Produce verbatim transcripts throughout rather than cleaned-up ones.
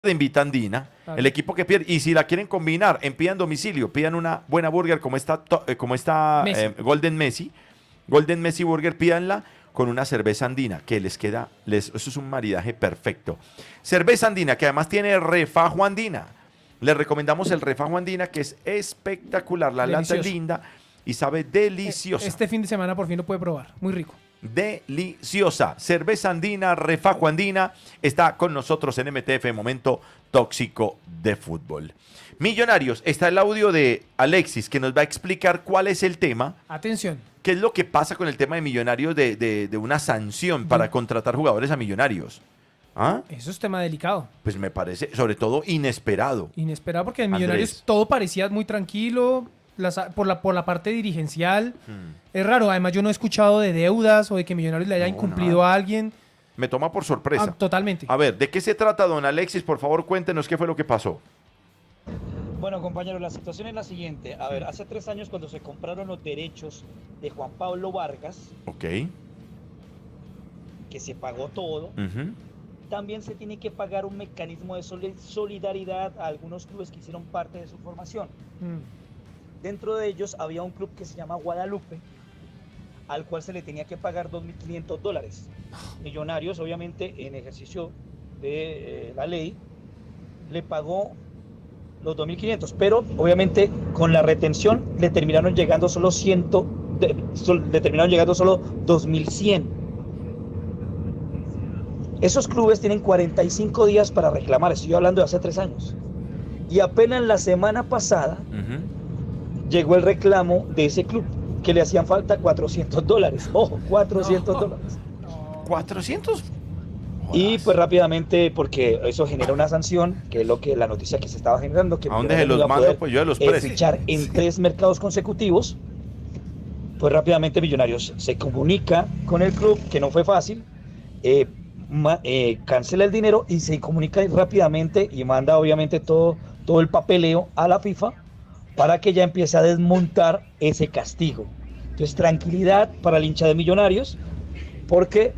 de Invitandina, Claro. el equipo que pierde. Y si la quieren combinar en pidan domicilio, pidan una buena burger como esta, to- eh, como esta Messi. eh, Golden Messi, Golden Messi Burger, pídanla con una cerveza andina, que les queda, les, eso es un maridaje perfecto. Cerveza andina, que además tiene refajo andina. Les recomendamos el refajo andina, que es espectacular. La lata es Delicioso. linda y sabe deliciosa. Este fin de semana por fin lo puede probar. Muy rico. Deliciosa. Cerveza andina, refajo andina. Está con nosotros en M T F, Momento Tóxico de Fútbol. Millonarios, está el audio de Alexis que nos va a explicar cuál es el tema, Atención. qué es lo que pasa con el tema de Millonarios de, de- de una sanción para contratar jugadores a Millonarios. ¿Ah? Eso es tema delicado. Pues me parece, sobre todo, inesperado. Inesperado porque en Andrés. Millonarios todo parecía muy tranquilo las- por, la, por la parte dirigencial. Hmm. Es raro, además yo no he escuchado de deudas o de que Millonarios le haya No, incumplido nada. a alguien. Me toma por sorpresa. Ah, totalmente. A ver, ¿de qué se trata, don Alexis? Por favor, cuéntenos qué fue lo que pasó. Bueno, compañeros, la situación es la siguiente. A ver, hace tres años cuando se compraron los derechos de Juan Pablo Vargas, Ok. que se pagó todo, Ujú. también se tiene que pagar un mecanismo de soli- solidaridad a algunos clubes que hicieron parte de su formación. Mm. Dentro de ellos había un club que se llama Guadalupe, al cual se le tenía que pagar dos mil quinientos dólares. Millonarios, obviamente, en ejercicio de eh, la ley, le pagó los dos mil quinientos, pero obviamente con la retención le terminaron llegando solo cien, de, sol- le terminaron llegando solo dos mil cien. Esos clubes tienen cuarenta y cinco días para reclamar, estoy hablando de hace tres años. Y apenas la semana pasada Ujú. llegó el reclamo de ese club, que le hacían falta cuatrocientos dólares. Ojo, cuatrocientos No. dólares. ¿cuatrocientos? Y Jodas. pues rápidamente, porque eso genera una sanción, que es lo que la noticia que se estaba generando, que ¿A dónde se Millonarios los iba a mando? poder, Pues yo los eh, precio. fichar en tres mercados consecutivos. Pues rápidamente Millonarios se comunica con el club, que no fue fácil, eh, ma- eh, cancela el dinero y se comunica rápidamente y manda obviamente todo, todo el papeleo a la FIFA para que ya empiece a desmontar ese castigo. Entonces, tranquilidad para el hincha de Millonarios, porque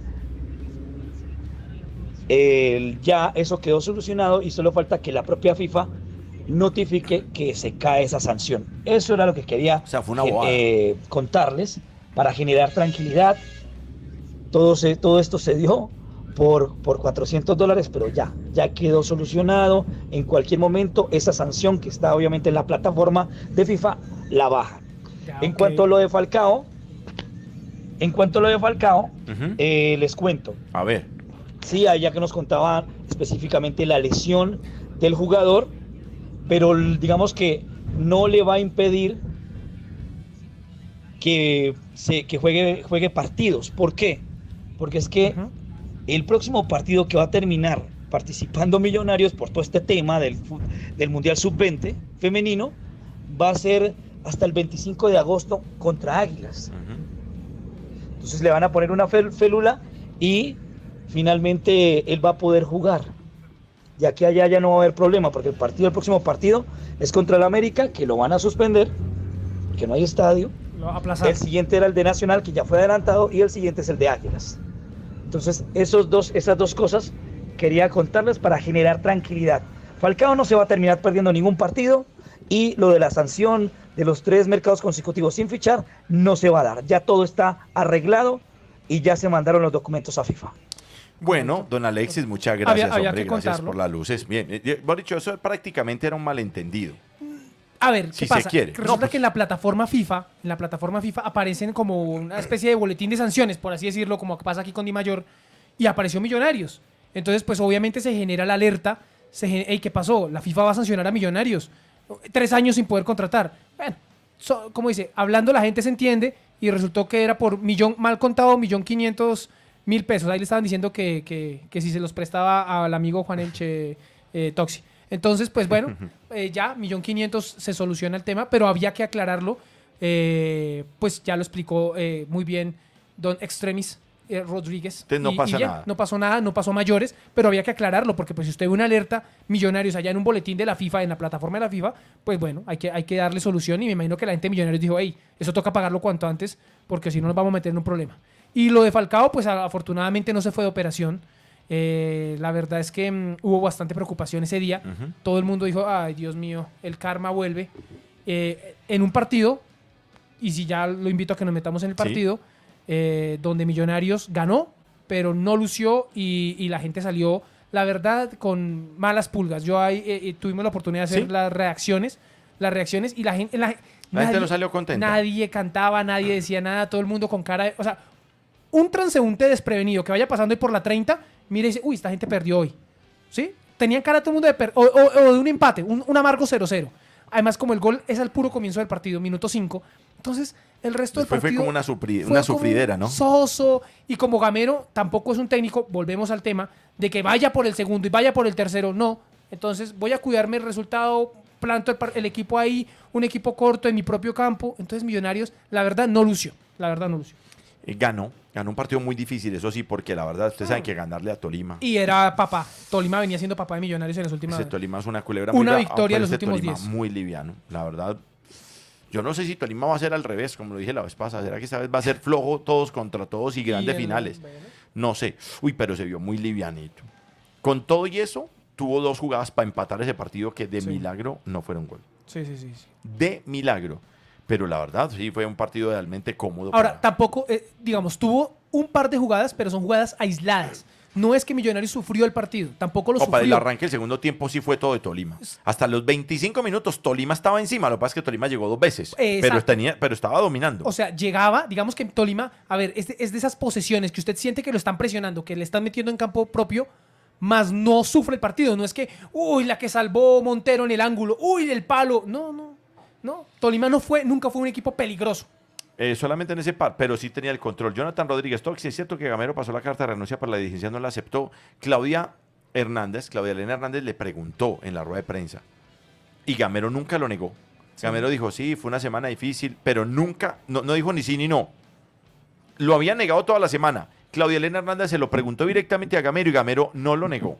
eh, ya eso quedó solucionado y solo falta que la propia FIFA notifique que se cae esa sanción. Eso era lo que quería O sea, fue una eh, bobada. eh, contarles para generar tranquilidad. Todo, se, todo esto se dio por, por cuatrocientos dólares, pero ya, ya quedó solucionado. En cualquier momento esa sanción que está obviamente en la plataforma de FIFA la baja. Ya, En ok. cuanto a lo de Falcao, en cuanto a lo de Falcao, Ujú. eh, les cuento. A ver. Sí, allá que nos contaban específicamente la lesión del jugador, pero l- digamos que no le va a impedir que, se, que juegue, juegue partidos. ¿Por qué? Porque es que Ujú. el próximo partido que va a terminar participando Millonarios por todo este tema del, fu- del Mundial sub veinte femenino va a ser hasta el veinticinco de agosto contra Águilas. Ujú. Entonces le van a poner una fel- félula y finalmente él va a poder jugar. Ya que allá ya no va a haber problema, porque el partido, el próximo partido es contra el América, que lo van a suspender, que no hay estadio. Lo va a aplazar. El siguiente era el de Nacional, que ya fue adelantado, y el siguiente es el de Águilas. Entonces, esos dos, esas dos cosas quería contarles para generar tranquilidad. Falcao no se va a terminar perdiendo ningún partido, y lo de la sanción de los tres mercados consecutivos sin fichar no se va a dar. Ya todo está arreglado y ya se mandaron los documentos a FIFA. Bueno, don Alexis, muchas gracias, Había- había hombre. que Gracias contarlo. por las luces. Bien, eh, eh, hemos dicho, eso prácticamente era un malentendido. A ver, ¿qué Si se pasa? quiere. Resulta No, pues- que en la plataforma FIFA, en la plataforma FIFA aparecen como una especie de boletín de sanciones, por así decirlo, como pasa aquí con Di Mayor, y apareció Millonarios. Entonces, pues obviamente se genera la alerta, se gen- "Ey, ¿qué pasó? La FIFA va a sancionar a Millonarios. Tres años sin poder contratar. Bueno, so- como dice, hablando la gente se entiende, y resultó que era por millón, mal contado, millón quinientos mil pesos. Ahí le estaban diciendo que, que, que si se los prestaba al amigo Juan Elche eh, Toxi. Entonces, pues bueno, eh, ya, millón quinientos se soluciona el tema, pero había que aclararlo. eh, pues ya lo explicó eh, muy bien don Extremis eh, Rodríguez. Entonces no Y- pasa y ya, nada. No pasó nada, no pasó mayores, pero había que aclararlo, porque pues si usted ve una alerta Millonarios allá en un boletín de la FIFA, en la plataforma de la FIFA, pues bueno, hay que, hay que darle solución, y me imagino que la gente de Millonarios dijo, hey, eso toca pagarlo cuanto antes, porque si no nos vamos a meter en un problema. Y lo de Falcao, pues a- afortunadamente no se fue de operación. Eh, la verdad es que mm, hubo bastante preocupación ese día. Ujú. Todo el mundo dijo, ay, Dios mío, el karma vuelve. Eh, en un partido, y si ya lo invito a que nos metamos en el Sí. partido, eh, donde Millonarios ganó, pero no lució y, y la gente salió, la verdad, con malas pulgas. Yo ahí eh, eh, tuvimos la oportunidad de hacer ¿Sí? las reacciones, las reacciones y la gente... La, La gente no salió contenta. Nadie cantaba, nadie decía nada, todo el mundo con cara de... O sea, un transeúnte desprevenido que vaya pasando ahí por la treinta, mire y dice, uy, esta gente perdió hoy. ¿Sí? Tenían cara todo el mundo de... per- o, o- o de un empate, un, un amargo cero cero. Además, como el gol es al puro comienzo del partido, minuto cinco, entonces el resto Después del fue partido... como una, supri- fue una como sufridera, ¿no? Soso. Y como Gamero tampoco es un técnico, volvemos al tema, de que vaya por el segundo y vaya por el tercero, no. Entonces voy a cuidarme el resultado, planto el, par- el equipo ahí, un equipo corto en mi propio campo. Entonces Millonarios, la verdad, no lució. La verdad, no lució. Eh, ganó, ganó un partido muy difícil, eso sí, porque la verdad, ustedes saben que ganarle a Tolima. Y era papá. Tolima venía siendo papá de Millonarios en las últimas... Ese Tolima es una culebra Una brava, victoria en pero los este últimos Tolima diez. muy liviano, la verdad. Yo no sé si Tolima va a ser al revés, como lo dije la vez pasada. ¿Será que esta vez va a ser flojo todos contra todos y grandes Y el- finales? bueno. No sé. Uy, pero se vio muy livianito. Con todo y eso, tuvo dos jugadas para empatar ese partido que de Sí. milagro no fueron gol. Sí, sí, sí, sí. De milagro. Pero la verdad, sí, fue un partido realmente cómodo. Ahora, para- tampoco, eh, digamos, tuvo un par de jugadas, pero son jugadas aisladas. No es que Millonarios sufrió el partido, tampoco lo O para el sufrió. arranque del segundo tiempo sí fue todo de Tolima. Hasta los veinticinco minutos Tolima estaba encima. Lo que pasa es que Tolima llegó dos veces. Pero, Exacto. tenía, pero estaba dominando. O sea, llegaba, digamos que Tolima, a ver, es de, es de esas posesiones que usted siente que lo están presionando, que le están metiendo en campo propio, más no sufre el partido. No es que, uy, la que salvó Montero en el ángulo, uy, el palo. No, no, no. Tolima no fue, nunca fue un equipo peligroso. Eh, solamente en ese par, pero sí tenía el control. Jonathan Rodríguez Tox, sí es cierto que Gamero pasó la carta de renuncia para la dirigencia, no la aceptó. Claudia Hernández, Claudia Elena Hernández le preguntó en la rueda de prensa y Gamero nunca lo negó. Sí. Gamero dijo, sí, fue una semana difícil, pero nunca, no, no dijo ni sí ni no. Lo había negado toda la semana. Claudia Elena Hernández se lo preguntó directamente a Gamero y Gamero no lo negó.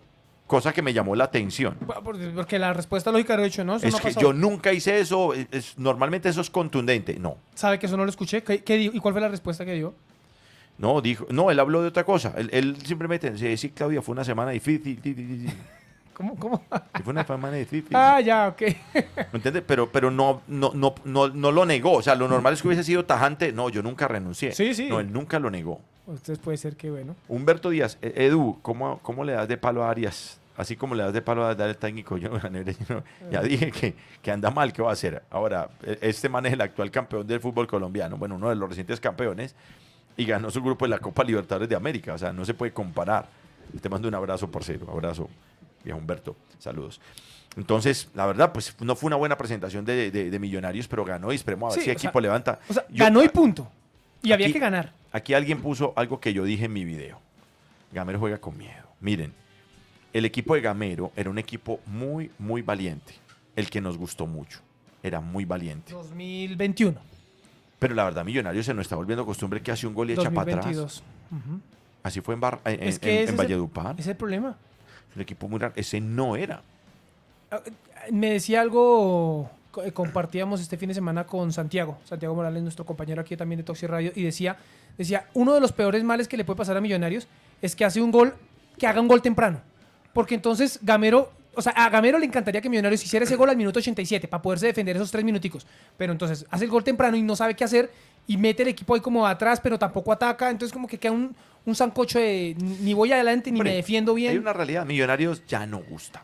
Cosa que me llamó la atención. Porque la respuesta lógica lo he dicho, ¿no? Eso Es no ha que pasado. yo nunca hice eso, es- es- normalmente eso es contundente. No, ¿Sabe que eso no lo escuché? ¿Qué, qué dijo? ¿Y cuál fue la respuesta que dio? no, dijo, no, él habló de otra cosa. Él, él simplemente dice, sí, Claudia, fue una semana difícil. ti, ti, ti, ti. ¿Cómo? ¿Cómo? Sí, fue una semana difícil. Ah, ya, ok. ¿Me entiendes? Pero, pero no, no, no, no, no lo negó. O sea, lo normal es que hubiese sido tajante. No, yo nunca renuncié. Sí, sí. No, él nunca lo negó. Entonces puede ser que, bueno. Humberto Díaz, eh, Edu, ¿cómo, ¿cómo le das de palo a Arias? Así como le das de palo a dar el técnico, yo, yo ya dije que, que anda mal, ¿qué va a hacer? Ahora, e- este man es el actual campeón del fútbol colombiano, bueno, uno de los recientes campeones, y ganó su grupo en la Copa Libertadores de América, o sea, no se puede comparar. Te mando un abrazo, porcero, abrazo, viejo Humberto, saludos. Entonces, la verdad, pues no fue una buena presentación de, de- de Millonarios, pero ganó y esperemos a ver Sí, si o el sea, equipo levanta. O sea, Yo- ganó y punto. Y había Aquí- que ganar. Aquí alguien puso algo que yo dije en mi video. Gamero juega con miedo. Miren, el equipo de Gamero era un equipo muy, muy valiente. El que nos gustó mucho. Era muy valiente. dos mil veintiuno. Pero la verdad, Millonarios se nos está volviendo costumbre que hace un gol y echa para atrás. dos mil veintidós. Ujú. Así fue en, Bar- en, Es en- que en ese es el- Valledupar. Ese es el problema. Un equipo muy raro. Ese no era. Ah, Me decía algo, co- eh, compartíamos este fin de semana con Santiago, Santiago Morales, nuestro compañero aquí también de Toxi Radio, y decía, decía, uno de los peores males que le puede pasar a Millonarios es que hace un gol, que haga un gol temprano. Porque entonces Gamero, o sea, a Gamero le encantaría que Millonarios hiciera ese gol al minuto ochenta y siete para poderse defender esos tres minuticos. Pero entonces hace el gol temprano y no sabe qué hacer y mete el equipo ahí como atrás, pero tampoco ataca. Entonces como que queda un, un sancocho de ni voy adelante ni Hombre, me defiendo bien. Hay una realidad. Millonarios ya no gusta.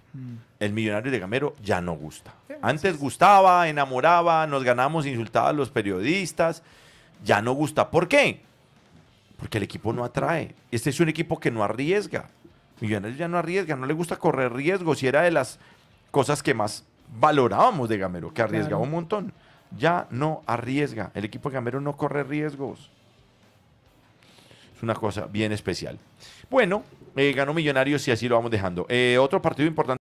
El Millonario de Gamero ya no gusta. Antes gustaba, enamoraba, nos ganamos, insultaba a los periodistas. Ya no gusta. ¿Por qué? Porque el equipo no atrae. Este es un equipo que no arriesga. Millonarios ya no arriesga, no le gusta correr riesgos. Y era de las cosas que más valorábamos de Gamero, que arriesgaba Claro. un montón. Ya no arriesga. El equipo de Gamero no corre riesgos. Es una cosa bien especial. Bueno, eh, ganó Millonarios y así lo vamos dejando. Eh, otro partido importante.